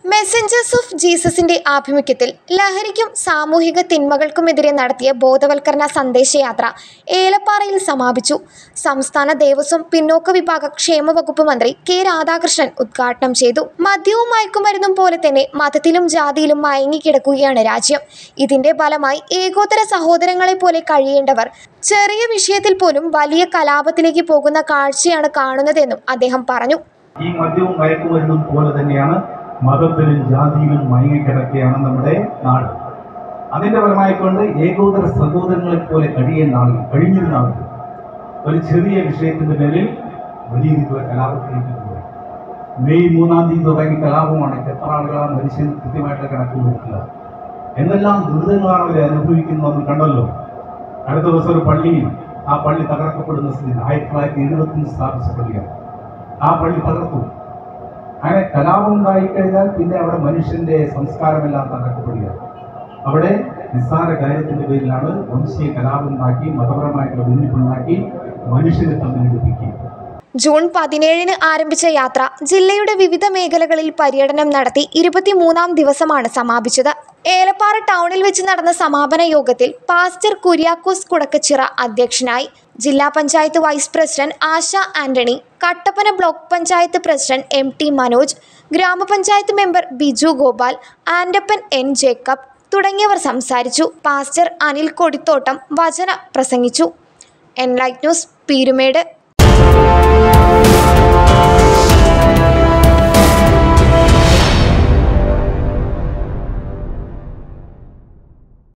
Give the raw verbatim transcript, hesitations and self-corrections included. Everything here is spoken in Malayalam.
മെസ്സഞ്ചേഴ്സ് ഓഫ് ജീസസിന്റെ ആഭിമുഖ്യത്തിൽ ലഹരിക്കും സാമൂഹിക തിന്മകൾക്കുമെതിരെ നടത്തിയ ബോധവൽക്കരണ സന്ദേശയാത്ര ഏലപ്പാറയിൽ സമാപിച്ചു. സംസ്ഥാന ദേവസ്വം പിന്നോക്ക വിഭാഗ ക്ഷേമ വകുപ്പ് മന്ത്രി കെ രാധാകൃഷ്ണൻ ഉദ്ഘാടനം ചെയ്തു. മദ്യവും മയക്കുമരുന്നും പോലെ തന്നെ മതത്തിലും ജാതിയിലും മയങ്ങിക്കിടക്കുകയാണ് രാജ്യം. ഇതിന്റെ ഫലമായി ഏകോദര സഹോദരങ്ങളെ പോലെ കഴിയേണ്ടവർ ചെറിയ വിഷയത്തിൽ പോലും വലിയ കലാപത്തിലേക്ക് പോകുന്ന കാഴ്ചയാണ് കാണുന്നതെന്നും അദ്ദേഹം പറഞ്ഞു. ഈ മദ്യവും മയക്കുമരുന്നും പോലെ തന്നെയാണ് മതത്തിലും ജാതിയിലും മയങ്ങിക്കിടക്കുകയാണ് നമ്മുടെ നാട്. അതിന്റെ ഫലമായിക്കൊണ്ട് ഏകോദര സഹോദരങ്ങളെ പോലെ കഴിയേണ്ട ആളുകൾ കഴിഞ്ഞിരുന്ന ആളുകൾ ഒരു ചെറിയ വിഷയത്തിന്റെ പേരിൽ വലിയ രീതിയിലുള്ള കലാപത്തിലേക്ക് പോയി. മെയ് മൂന്നാം തീയതി തുടങ്ങി കലാപമാണ്. എത്ര ആളുകളാണ് മനുഷ്യൻ കൃത്യമായിട്ടുള്ള കണക്ക് കൊടുക്കുക, എന്നെല്ലാം ദുരിതങ്ങളാണ് അവരെ അനുഭവിക്കുന്നത് നമ്മൾ കണ്ടല്ലോ. അടുത്ത ദിവസം ഒരു പള്ളിയിൽ ആ പള്ളി തകർക്കപ്പെടുന്ന സ്ഥിതി ആയിരത്തി തൊള്ളായിരത്തി എഴുപത്തിയഞ്ച് സ്ഥാപിച്ച പള്ളിയാണ്. ആ പള്ളി തകർത്തു. അങ്ങനെ കലാപം ഉണ്ടായിക്കഴിഞ്ഞാൽ പിന്നെ അവിടെ മനുഷ്യന്റെ സംസ്കാരമെല്ലാം തകർക്കപ്പെടുകയാണ്. അവിടെ നിസ്സാര കാര്യത്തിന്റെ പേരിലാണ് വംശീയ കലാപം ഉണ്ടാക്കി, മതപരമായിട്ടുള്ള ഭിന്നിപ്പുണ്ടാക്കി മനുഷ്യരെ തമ്മിലെടുപ്പിക്കുക. ജൂൺ പതിനേഴിന് ആരംഭിച്ച യാത്ര ജില്ലയുടെ വിവിധ മേഖലകളിൽ പര്യടനം നടത്തി ഇരുപത്തിമൂന്നാം ദിവസമാണ് സമാപിച്ചത്. ഏലപ്പാറ ടൗണിൽ വെച്ച് നടന്ന സമാപന യോഗത്തിൽ പാസ്റ്റർ കുര്യാക്കോസ് കുടക്കച്ചിറ അധ്യക്ഷനായി. ജില്ലാ panchayat vice president Asha Antony, Kattappana block panchayat president M T Manoj, ഗ്രാമപഞ്ചായത്ത് മെമ്പർ ബിജു ഗോപാൽ, ആൻഡപ്പൻ എൻ ജേക്കബ് തുടങ്ങിയവർ സംസാരിച്ചു. പാസ്റ്റർ അനിൽ കൊടിത്തോട്ടം വചന പ്രസംഗിച്ചു. Enlight news, Peermade.